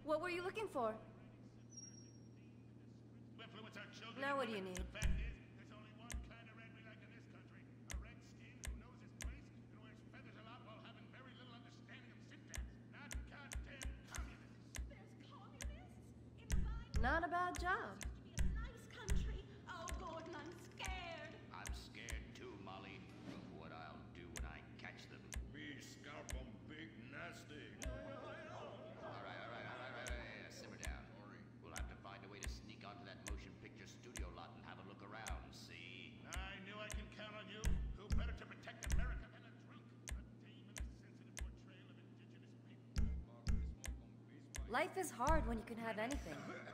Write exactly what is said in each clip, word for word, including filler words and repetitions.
What were you looking for? Now what do you need? The fact is, there's only one kind of red we like in this country. A red skin who knows his place and wears feathers a lot while having very little understanding of syntax. Not goddamn communists. There's communists in the Bible. Not a bad job. It's supposed to be a nice country. Oh, Gordon, I'm scared. I'm scared too, Molly, of what I'll do when I catch them. Me scalp 'em big nasty. All right, all right, all right, all right, all right. Simmer down. We'll have to find a way to sneak onto that motion picture studio lot and have a look around, see? I knew I can count on you. Who better to protect America than a drunk? A tame and a sensitive portrayal of indigenous people. Life is hard when you can have anything.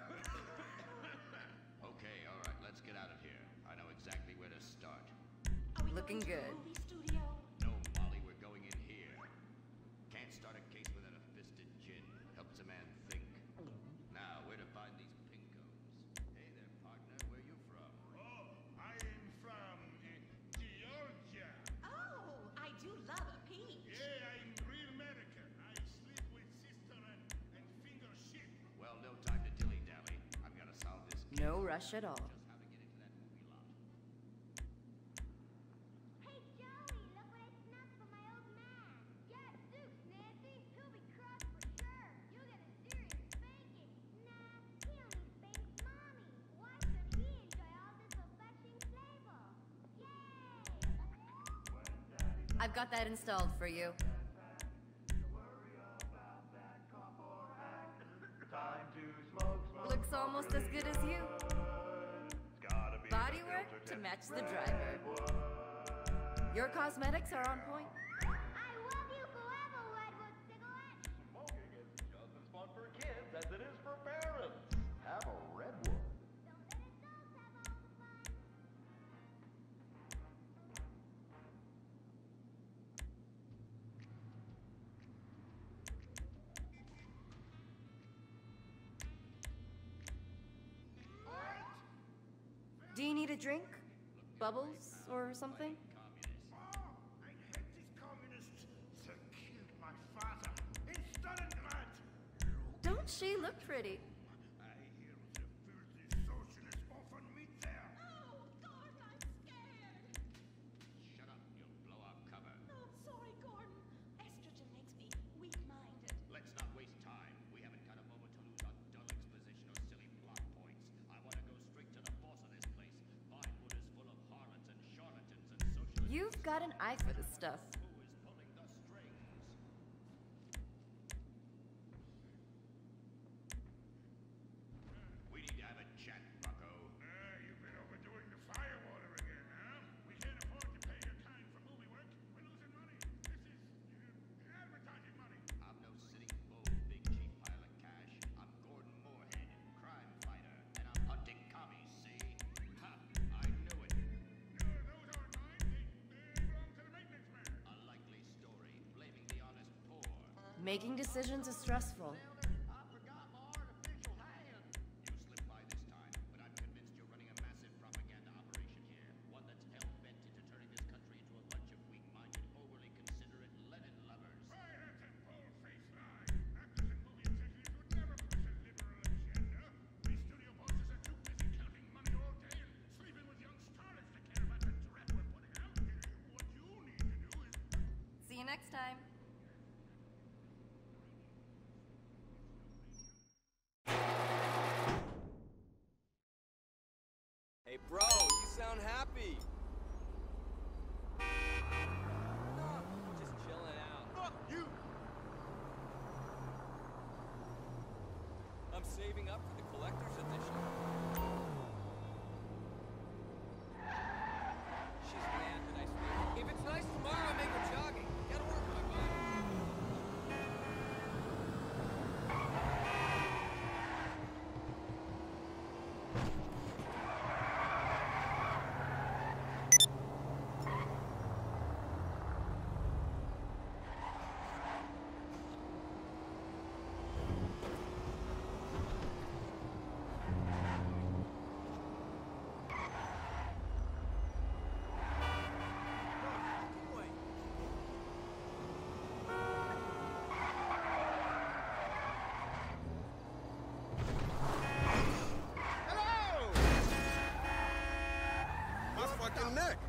Okay, all right, let's get out of here. I know exactly where to start. Are we Looking going to good. the movie studio? No, Molly, we're going in here. Can't start a case without a fisted gin. Helps a man think. Now, where to find these pinkos? Hey there, partner, where you from? Oh, I am from uh, Georgia. Oh, I do love a peach. Yeah, I'm real American. I sleep with sister and, and finger shit. Well, no time to dilly-dally. I've got to solve this case. No rush at all. Just how to get into that movie lot. Hey, Joey, look what I snapped for my old man. Get Dukes, Nancy. He'll be cross for sure. You'll get a serious spanking. Nah, he only spanks Mommy. Why should he enjoy all this affecting flavor? Yay! I've got that installed for you. Looks almost as good as you. Bodywork to match the driver. Your cosmetics are on point. I love you forever, Redwood Cigarette. Smoking is just as fun for kids as it is for parents. Have a Redwood. Don't let adults have all the fun. Do you need a drink? Bubbles or something? Oh, I hate these communists. They killed my father in Stalingrad. Don't she look pretty? I hear the filthy socialists often meet there. Oh, Gordon, I'm scared. Shut up, you'll blow our cover. No, I'm sorry, Gordon. Estrogen makes me weak-minded. Let's not waste time. We haven't got a moment to lose on dull exposition or silly plot points. I want to go straight to the boss of this place. Vinewood is full of harlots and charlatans and socialists. You've got an eye for this stuff. Who is pulling the strings? We need to have a chat, bucko. Ah, you've been overdoing the firewater again, huh? We can't afford to pay your time for movie work. We're losing money. This is uh, advertising money. I'm no sitting bull, big chief pile of cash. I'm Gordon Moorhead, crime fighter, and I'm hunting commies, see? Ha! I knew it. No, those aren't mine. They, they belong to the maintenance man. A likely story, blaming the honest poor. Making decisions is stressful. I forgot my artificial hand. You slipped by this time, but I'm convinced you're running a massive propaganda operation here. One that's hell-bent into turning this country into a bunch of weak-minded, overly considerate Lenin lovers. Right, that's a bold-faced lie. Actors and movie executives would never push a liberal agenda. We studio bosses are too busy counting money all day and sleeping with young starlets to care about the dread we're putting out. What you need to do is... See you next time. Hey, bro, you sound happy. No, just chilling out. Fuck you! I'm saving up for the collector's edition. She's mad that I speak. If it's nice tomorrow, I make her jogging. Gotta work my body. my neck.